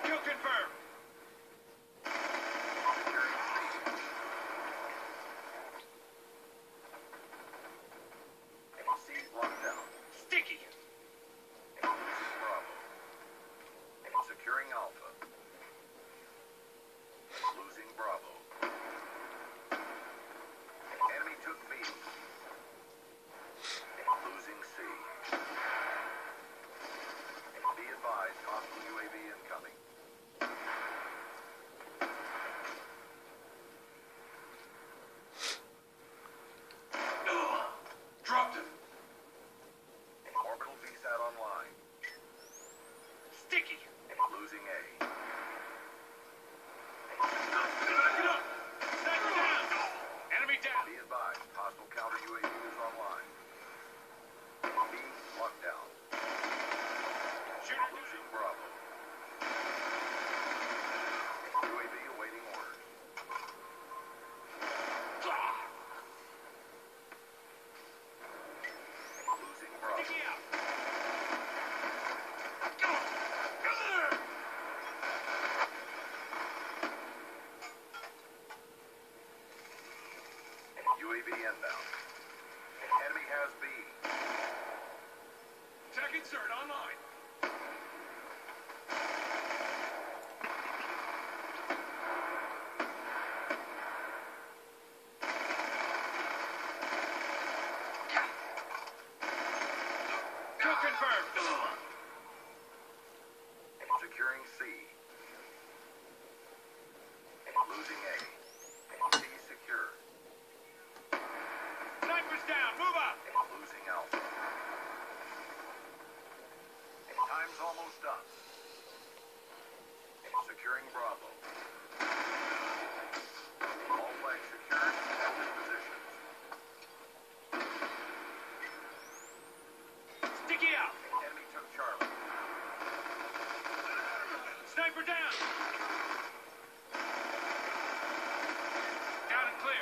Kill confirmed. Sticky. Bravo. Securing Alpha. Losing Bravo. Enemy took B. Losing C. Be advised, hostile UAV incoming. Dropped him. Orbital VSAT online. Sticky. Losing A. Back it up. Sniper down. Enemy down. Be advised, hostile counter UAV is online. B locked down. Shooter Losing Bravo. UAV awaiting orders. Losing Bravo. Sticky out. UAV inbound. Enemy has B. Tech insert online. Kill confirmed. Securing C. Losing A. C secure. Sniper's down. Move up. Losing Alpha. Time's almost up. Securing Bravo. All flags secured. Hold in positions. Sticky out. Enemy took Charlie. Sniper down. Down and clear.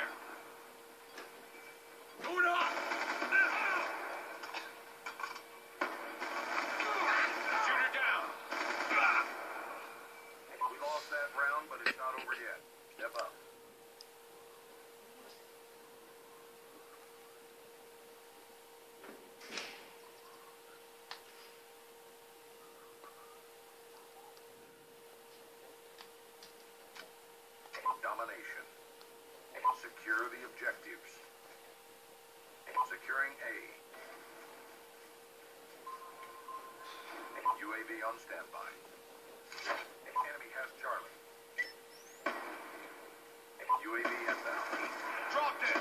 Going up. Shooter down. We lost that round, but it's not over yet. Step up. Domination. Secure the objectives. Securing A. UAV on standby. Enemy has Charlie. UAV inbound. Dropped it.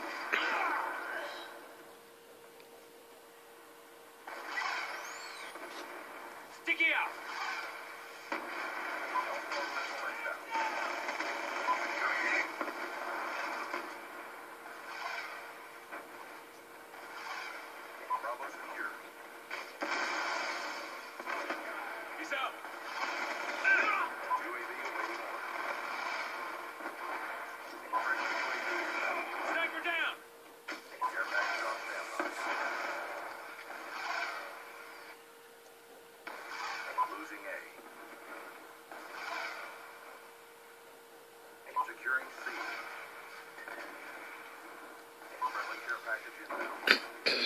Sticky out. Bravo secure. He's out. UAV awaiting orders. Sniper down. Care package on standby. Losing A. Securing C. Friendly care package inbound.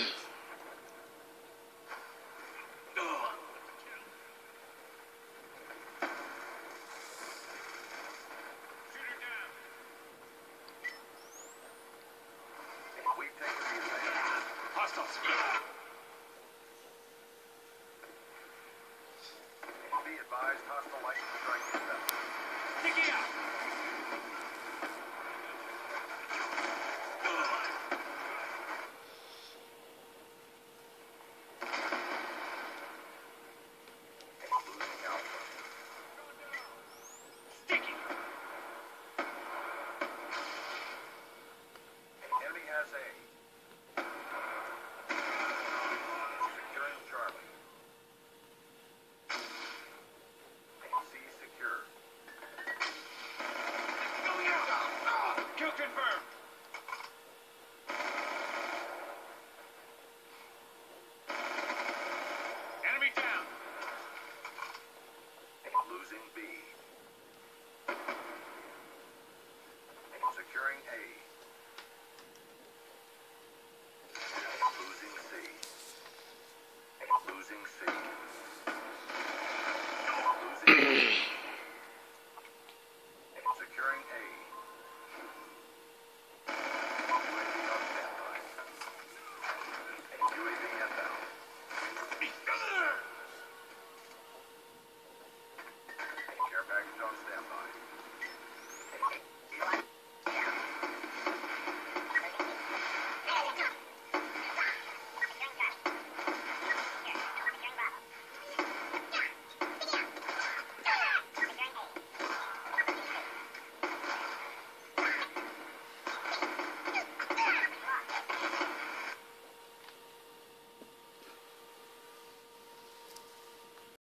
Shooter down. We've taken the advantage. Hostiles. Be advised, hostile lightning strike inbound. Sticky out. Losing Alpha. Sticky. Enemy has A. Securing Charlie. C secure. Kill confirmed. Enemy down. Losing B. Securing A.